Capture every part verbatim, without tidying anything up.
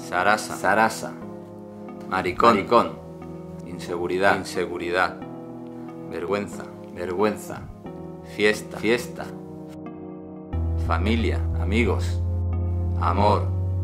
Sarasa, Sarasa, maricón, maricón, inseguridad, inseguridad, vergüenza, vergüenza, fiesta, fiesta, familia, amigos, amor.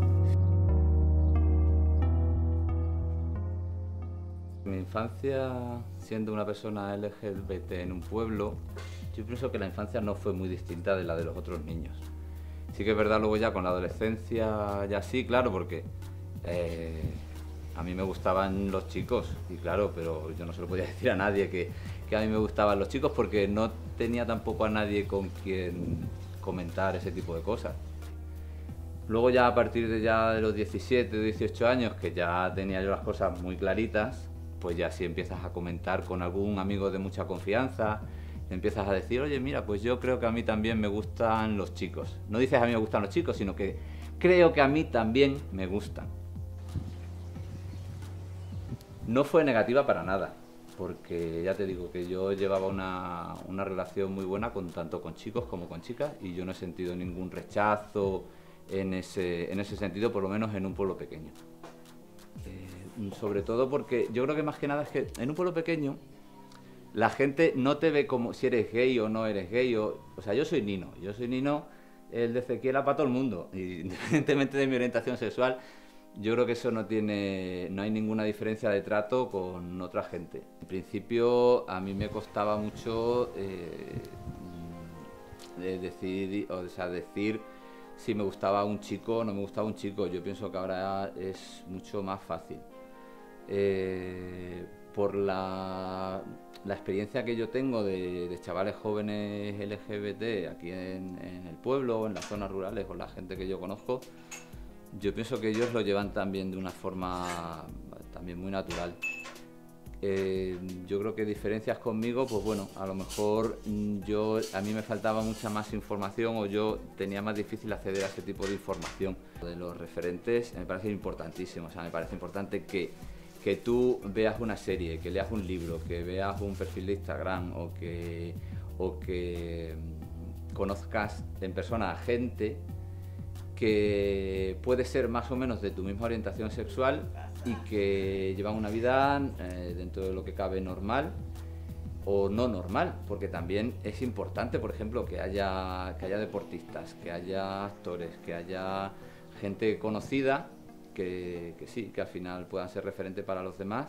Mi infancia, siendo una persona L G B T en un pueblo, yo pienso que la infancia no fue muy distinta de la de los otros niños. Sí que es verdad, luego ya con la adolescencia ya sí, claro, porque eh, a mí me gustaban los chicos, y claro, pero yo no se lo podía decir a nadie que, que a mí me gustaban los chicos porque no tenía tampoco a nadie con quien comentar ese tipo de cosas. Luego ya a partir de ya de los diecisiete, dieciocho años, que ya tenía yo las cosas muy claritas, pues ya sí empiezas a comentar con algún amigo de mucha confianza, empiezas a decir, oye, mira, pues yo creo que a mí también me gustan los chicos. No dices a mí me gustan los chicos, sino que creo que a mí también me gustan. No fue negativa para nada, porque ya te digo que yo llevaba una, una relación muy buena con tanto con chicos como con chicas y yo no he sentido ningún rechazo en ese, en ese sentido, por lo menos en un pueblo pequeño. Eh, sobre todo porque yo creo que más que nada es que en un pueblo pequeño la gente no te ve como si eres gay o no eres gay. O, o sea, yo soy Nino, yo soy Nino, el de Ezequiela para todo el mundo. Y independientemente de mi orientación sexual, yo creo que eso no tiene, no hay ninguna diferencia de trato con otra gente. En principio, a mí me costaba mucho eh, decir, o sea, decir si me gustaba un chico o no me gustaba un chico. Yo pienso que ahora es mucho más fácil. Eh, por la, la experiencia que yo tengo de, de chavales jóvenes L G B T aquí en, en el pueblo, en las zonas rurales, con la gente que yo conozco, yo pienso que ellos lo llevan también de una forma también muy natural. Eh, yo creo que diferencias conmigo, pues bueno, a lo mejor yo, a mí me faltaba mucha más información o yo tenía más difícil acceder a ese tipo de información. De los referentes me parece importantísimo, o sea, me parece importante que que tú veas una serie, que leas un libro, que veas un perfil de Instagram o que, o que conozcas en persona a gente que puede ser más o menos de tu misma orientación sexual y que llevan una vida eh, dentro de lo que cabe normal o no normal, porque también es importante, por ejemplo, que haya, que haya deportistas, que haya actores, que haya gente conocida Que, que sí, que al final puedan ser referentes para los demás.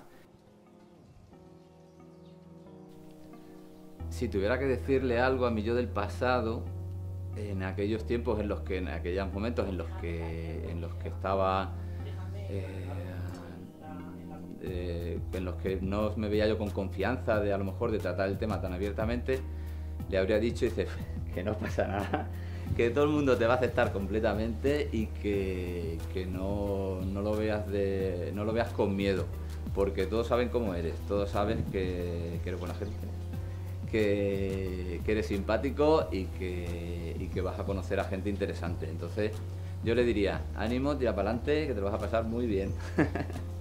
Si tuviera que decirle algo a mi yo del pasado, en aquellos tiempos, en los que, en aquellos momentos en los que, en los que estaba, eh, eh, en los que no me veía yo con confianza de a lo mejor de tratar el tema tan abiertamente, le habría dicho, dice, que no pasa nada, que todo el mundo te va a aceptar completamente y que, que no, no, lo veas de, no lo veas con miedo, porque todos saben cómo eres, todos saben que, que eres buena gente, que, que eres simpático y que, y que vas a conocer a gente interesante. Entonces yo le diría, ánimo, tira para adelante, que te lo vas a pasar muy bien.